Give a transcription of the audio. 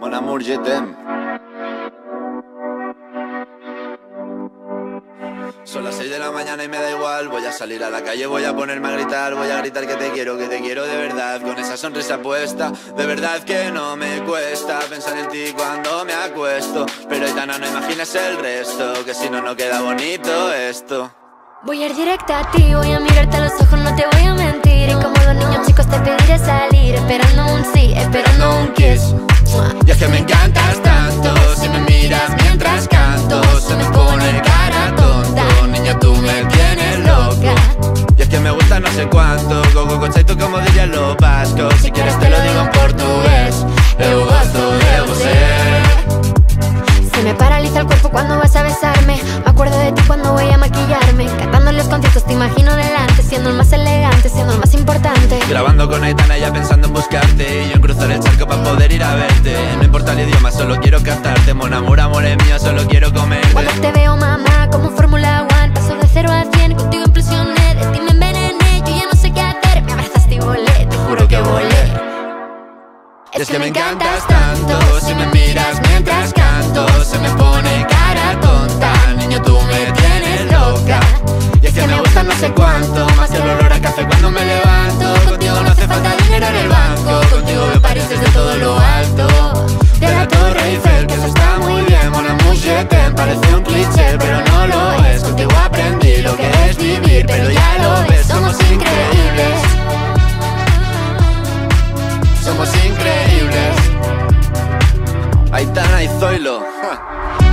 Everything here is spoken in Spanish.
Mon amour, je t'aime. Son las 6 de la mañana y me da igual. Voy a salir a la calle, voy a ponerme a gritar. Voy a gritar que te quiero de verdad. Con esa sonrisa puesta, de verdad que no me cuesta pensar en ti cuando me acuesto. Pero Aitana, no imagines el resto, que si no, no queda bonito esto. Voy a ir directa a ti, voy a mirarte a los ojos, no te voy a mentir. Y como dos niños chicos te pediré salir, esperando un sí, esperando un kiss. Y es que me encantas tanto, si me miras mientras canto, se me pone cara tonta. Niña, tú me tienes loca. Y es que me gusta no sé cuánto, go conceito como dirían los vascos. Si quieres te lo digo en portugués, eu gosto de você. Se me paraliza el cuerpo cuando vas a besarme. Me acuerdo de ti cuando voy a maquillarme. Cantando en los conciertos te imagino delante, siendo el más elegante, siendo el más importante. Grabando con Aitana ya pensando en buscarte, y yo en cruzar el charco para poder ir a verte. No importa el idioma, solo quiero cantarte. Mon amour, amor es mío, solo quiero comerte. Cuando te veo, mamá, como Fórmula 1, paso de 0 a 100, contigo implosioné. De ti me envenené, yo ya no sé qué hacer. Me abrazaste y volé, te juro que volé. Es que me encantas tanto, si me miras mientras canto, se me pone cara tonta. Niño, tú me tienes loca. Y es que me gusta no sé cuánto, más que el olor a café cuando me levanto. Contigo no hace falta dinero en el banco, contigo me París desde todo lo alto. De la Torre Eiffel, que eso está muy bien. Mon amour, je t'aime, parece un cliché, pero no lo es. Contigo aprendí lo que es vivir, pero ya lo ves, somos increíbles. Somos increíbles. Aitana y Zoilo.